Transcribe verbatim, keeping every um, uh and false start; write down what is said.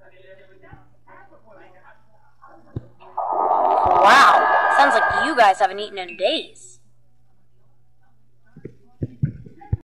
Wow, sounds like you guys haven't eaten in days.